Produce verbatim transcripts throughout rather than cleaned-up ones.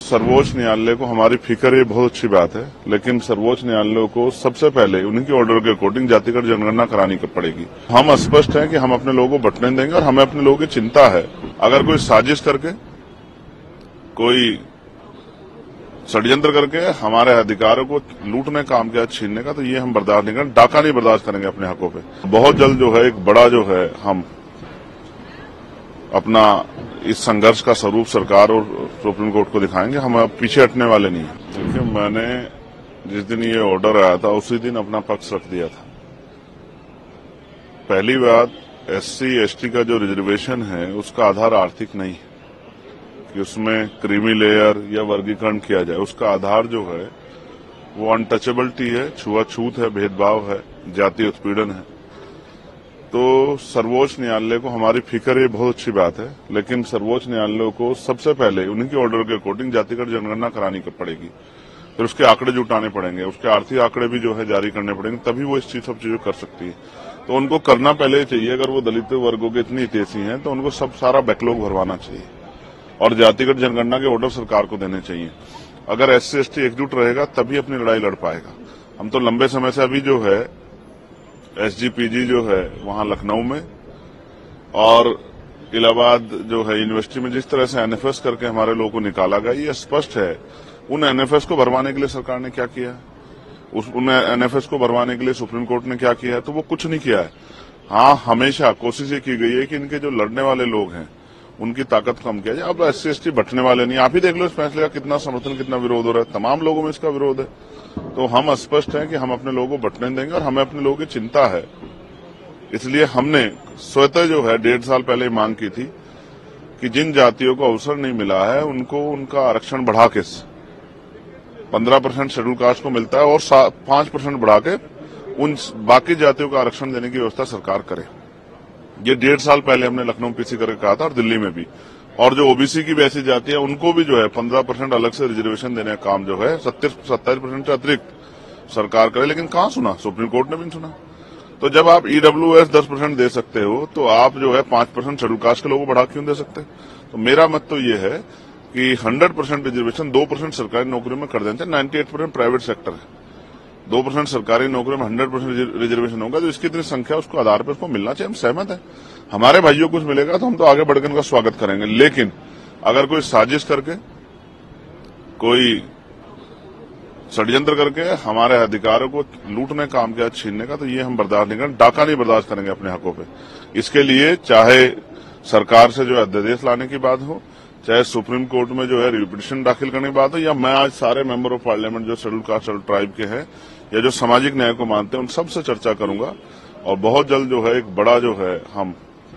सर्वोच्च न्यायालय को हमारी फिक्र ये बहुत अच्छी बात है, लेकिन सर्वोच्च न्यायालय को सबसे पहले उन्हीं के ऑर्डर के अकॉर्डिंग जातिगत जनगणना करानी पड़ेगी। हम स्पष्ट हैं कि हम अपने लोगों को बंटने देंगे और हमें अपने लोगों की चिंता है। अगर कोई साजिश करके, कोई षड्यंत्र करके हमारे अधिकारों को लूटने का काम किया, छीनने का, तो ये हम बर्दाश्त नहीं करेंगे। डाका नहीं बर्दाश्त करेंगे अपने हकों पे। बहुत जल्द जो है एक बड़ा जो है हम अपना इस संघर्ष का स्वरूप सरकार और सुप्रीम कोर्ट को दिखाएंगे। हम अब पीछे हटने वाले नहीं हैं। देखिए, मैंने जिस दिन ये ऑर्डर आया था उसी दिन अपना पक्ष रख दिया था। पहली बात, एससी एसटी का जो रिजर्वेशन है उसका आधार आर्थिक नहीं है कि उसमें क्रीमी लेयर या वर्गीकरण किया जाए। उसका आधार जो है वो अनटचेबिलिटी है, छुआछूत है, भेदभाव है, जातीय उत्पीड़न है। तो सर्वोच्च न्यायालय को हमारी फिक्र ये बहुत अच्छी बात है, लेकिन सर्वोच्च न्यायालय को सबसे पहले उन्हीं के ऑर्डर के अकॉर्डिंग जातिगत जनगणना करानी पड़ेगी। फिर उसके आंकड़े जुटाने पड़ेंगे, उसके आर्थिक आंकड़े भी जो है जारी करने पड़ेंगे, तभी वो इस चीज सब चीजें कर सकती है। तो उनको करना पहले चाहिए। अगर वो दलित वर्गों के इतनी हितैषी हैं तो उनको सब सारा बैकलॉग भरवाना चाहिए और जातिगत जनगणना के ऑर्डर सरकार को देने चाहिए। अगर एस सी एस टी एकजुट रहेगा तभी अपनी लड़ाई लड़ पाएगा। हम तो लंबे समय से अभी जो है एस जी पी जी जो है वहां लखनऊ में और इलाहाबाद जो है यूनिवर्सिटी में जिस तरह से एन एफ एस करके हमारे लोगों को निकाला गया, ये स्पष्ट है। उन एन एफ एस को भरवाने के लिए सरकार ने क्या किया है, उस उन एन एफ एस को भरवाने के लिए सुप्रीम कोर्ट ने क्या किया है, तो वो कुछ नहीं किया है। हाँ, हमेशा कोशिश ये की गई है कि इनके जो लड़ने वाले लोग हैं उनकी ताकत कम किया जाए। अब एस सी एस टी बंटने वाले नहीं। आप ही देख लो इस फैसले का कितना समर्थन, कितना विरोध हो रहा है। तमाम लोगों में इसका विरोध है। तो हम स्पष्ट हैं कि हम अपने लोगों को बंटने देंगे और हमें अपने लोगों की चिंता है। इसलिए हमने स्वतः जो है डेढ़ साल पहले मांग की थी कि जिन जातियों को अवसर नहीं मिला है उनको उनका आरक्षण बढ़ा के पंद्रह परसेंट शेड्यूल कास्ट को मिलता है और पांच परसेंट बढ़ा के उन बाकी जातियों का आरक्षण देने की व्यवस्था सरकार करे। ये डेढ़ साल पहले हमने लखनऊ पीसी करके कहा था और दिल्ली में भी। और जो ओबीसी की भी ऐसी जाति है उनको भी जो है पंद्रह परसेंट अलग से रिजर्वेशन देने का काम जो है सत्तर सत्ताईस परसेंट से अतिरिक्त सरकार करे, लेकिन कहां सुना, सुप्रीम कोर्ट ने भी नहीं सुना। तो जब आप ई डब्ल्यू एस दस परसेंट दे सकते हो तो आप जो है पांच परसेंट शेड्यूल कास्ट के लोगों को बढ़ा क्यों दे सकते? तो मेरा मत तो ये है कि हंड्रेड परसेंट रिजर्वेशन दो परसेंट सरकारी नौकरियों में कर देते हैं, ninety eight percent private sector है, दो परसेंट सरकारी नौकरियों में हंड्रेड परसेंट रिजर्वेशन होगा, तो इसकी इतनी संख्या उसको आधार पर उसको मिलना चाहिए। हम सहमत हैं। हमारे भाइयों को कुछ मिलेगा तो हम तो आगे बढ़कर उनका स्वागत करेंगे। लेकिन अगर कोई साजिश करके, कोई षड्यंत्र करके हमारे अधिकारों को लूटने का काम किया, छीनने का, तो ये हम बर्दाश्त नहीं करेंगे। डाका नहीं बर्दाश्त करेंगे अपने हकों पे। इसके लिए चाहे सरकार से जो है अध्यादेश लाने की बात हो, चाहे सुप्रीम कोर्ट में जो है रिपिटिशन दाखिल करने की बात हो, या मैं आज सारे मेंबर ऑफ पार्लियामेंट जो शेड्यूल कास्ट शेड्यूल ट्राइब के हैं या जो सामाजिक न्याय को मानते हैं उन सबसे चर्चा करूंगा और बहुत जल्द जो है एक बड़ा जो है हम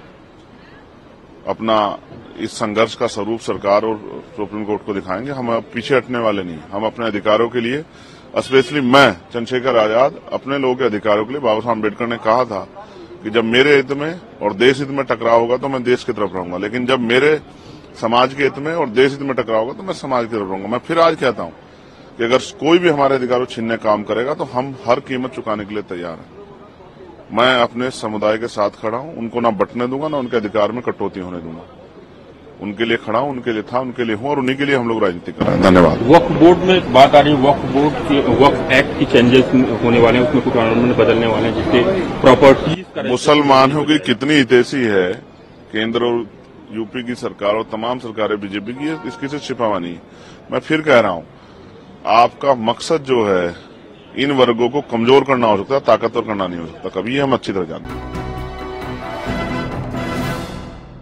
अपना इस संघर्ष का स्वरूप सरकार और सुप्रीम कोर्ट को दिखाएंगे। हम अब पीछे हटने वाले नहीं। हम अपने अधिकारों के लिए, स्पेशली मैं चंद्रशेखर आजाद, अपने लोगों के अधिकारों के लिए, बाबा साहब अम्बेडकर ने कहा था कि जब मेरे हित में और देश हित में टकराव होगा तो मैं देश की तरफ रहूंगा, लेकिन जब मेरे समाज के हित में और देश हित में टकराव होगा तो मैं समाज की तरफ रहूंगा। मैं फिर आज कहता हूं कि अगर कोई भी हमारे अधिकारों छीनने का काम करेगा तो हम हर कीमत चुकाने के लिए तैयार हैं। मैं अपने समुदाय के साथ खड़ा हूं, उनको ना बंटने दूंगा, ना उनके अधिकार में कटौती होने दूंगा। उनके लिए खड़ा हूं, उनके लिए था, उनके लिए हूं और उन्हीं के लिए हम लोग राजनीति कर रहे हैं। धन्यवाद। वक्फ बोर्ड में बात आ रही है, वक्फ बोर्ड के वक्फ एक्ट की चेंजेस होने वाले हैं, उसमें कुछ अमेंडमेंट बदलने वाले हैं जिससे प्रॉपर्टीज। मुसलमानों की कितनी हितैषी है केंद्र और यूपी की सरकार और तमाम सरकारें बीजेपी की, इसकी से छिपावा नहीं। मैं फिर कह रहा हूं, आपका मकसद जो है इन वर्गों को कमजोर करना हो सकता है, ताकतवर करना नहीं हो सकता। कभी हम अच्छी तरह जानते हैं।